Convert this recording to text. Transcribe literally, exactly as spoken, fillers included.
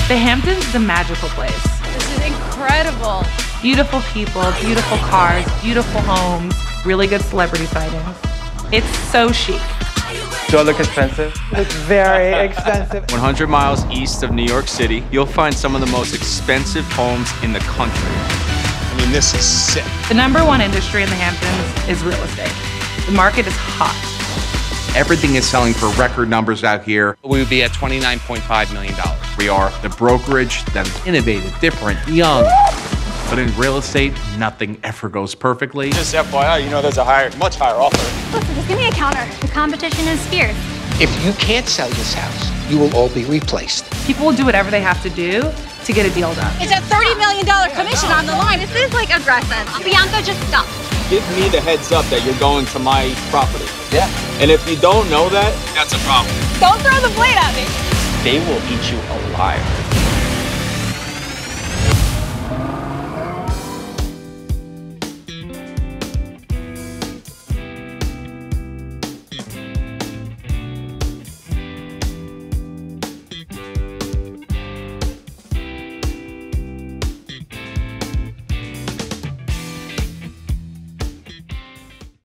The Hamptons is a magical place. This is incredible. Beautiful people, beautiful cars, beautiful homes, really good celebrity sightings. It's so chic. Do I look expensive? It's very expensive. one hundred miles east of New York City, you'll find some of the most expensive homes in the country. I mean, this is sick. The number one industry in the Hamptons is real estate. The market is hot. Everything is selling for record numbers out here. We would be at twenty-nine point five million dollars. We are the brokerage that is innovative, different, young. But in real estate, nothing ever goes perfectly. Just F Y I, you know there's a higher, much higher offer. Listen, just give me a counter. The competition is fierce. If you can't sell this house, you will all be replaced. People will do whatever they have to do to get a deal done. It's a thirty million dollars commission on the line. This is like aggressive. Bianca, just stop. Give me the heads up that you're going to my property. Yeah. And if you don't know that, that's a problem. Don't throw the blade at me. They will eat you alive.